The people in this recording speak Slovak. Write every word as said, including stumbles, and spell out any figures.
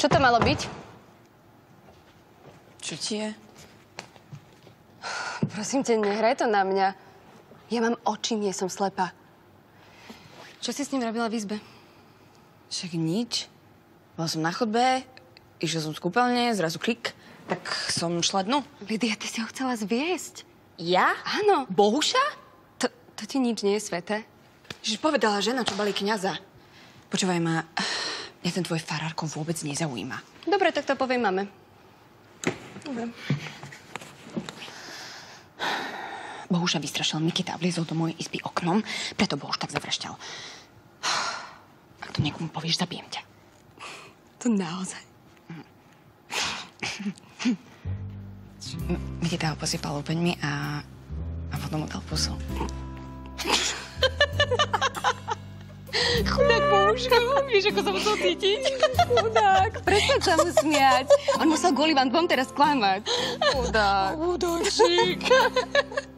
Čo to malo byť? Čo ti je? Prosím ťa, nehraj to na mňa. Ja mám oči, nie som slepá. Čo si s ním robila v izbe? Však nič. Bola som na chodbe, išla som z kúpeľne, zrazu klik, tak som šla dnu. Lidia, ty si ho chcela zviesť. Ja? Áno. Bohuša? To, to ti nič nie je sveté? Že povedala žena, čo balí kňaza. Počúvaj ma, mňa ten tvoj farárko vôbec nezaujíma. Dobre, tak to poviem mame. Dobre. Bohuša vystrašil Mikita a vliezol do mojej izby oknom, preto Bohuš tak zavrašťal. Ak to niekomu povieš, zabijem ťa. To naozaj. Mikita ho posypal lupeňmi a, a potom mu dal pusu. Chudák Bohuško, vieš, ako sa musel cítiť? Chudák, prestaň sa mu smiať. On musel kvôli vám dvom teraz klamať. Chudák. Chudáčik.